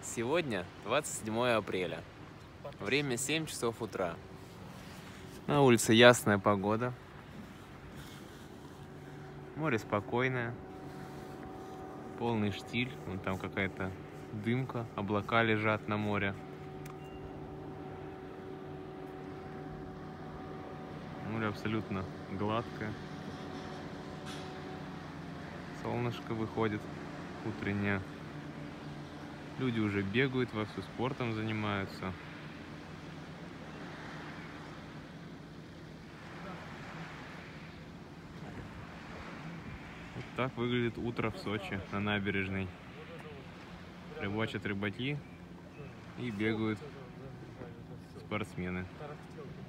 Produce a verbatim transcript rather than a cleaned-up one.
Сегодня двадцать седьмое апреля. Время семь часов утра. На улице ясная погода. Море спокойное. Полный штиль. Вон там какая-то дымка. Облака лежат на море. Море абсолютно гладкое. Солнышко выходит утреннее. Люди уже бегают, вовсю спортом занимаются. Вот так выглядит утро в Сочи на набережной. Рыбачат рыбаки и бегают спортсмены.